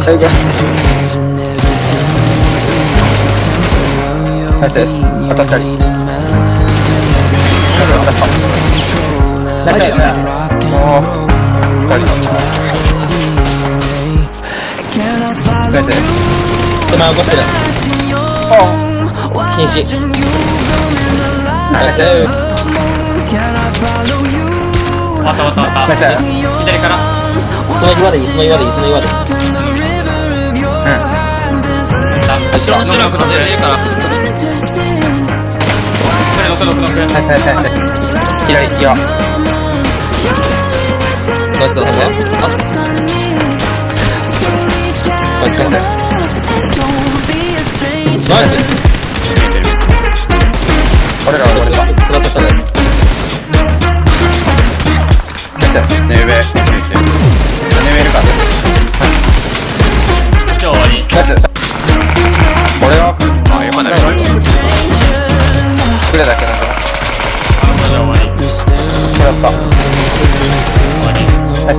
いけ。ナイスです。あと2人。ナイスですね。おー。2人。ナイスです。手前起こしてる。おー。禁止。ナイス。 終わった。 ナイス。 左から。 その岩でいい、その岩でいい。 後ろ下せるから。ノック。 ナイス。左、岩。 ナイスだね。 ナイス。俺ら。 下った下だよ。 ナイス。ね上。ね上いるか。 今日終わり。 ナイス。俺は。 あ、よかった。 クレだけなんだ。 終わり。 これだった。ナイス。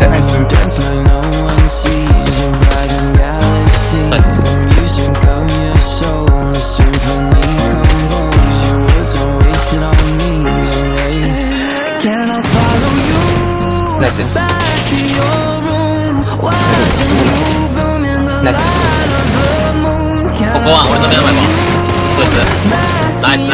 ここは俺の目の前はそいつ。ナイス。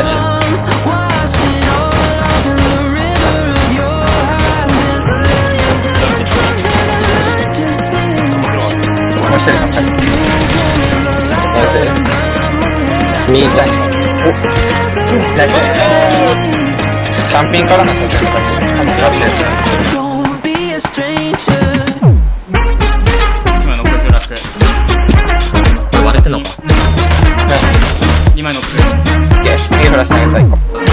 右行きたい。チャンピンからの選択肢。 今のクラック。これ割れてんのか。2枚のクラック。 右フラッシュ投げたい。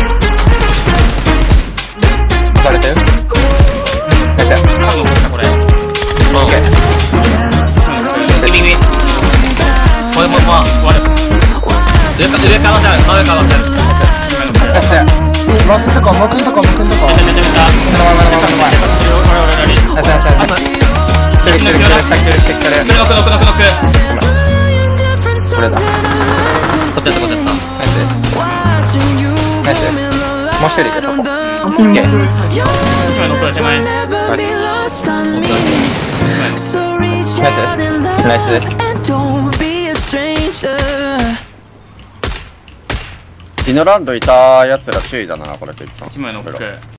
押されてる？ナイス。 これ。 オッケー。 右。これも割れ。上から押せる。 もうすんとこ。 めちゃめちゃ。 キルしてる。これだ。 こっちやった。 ナイス。もう一人いてそこ。オッケー。 1枚のクラ手前。 ナイスです。ディノランドいたやつら注意だな、これって言ってた。 1枚のクラ。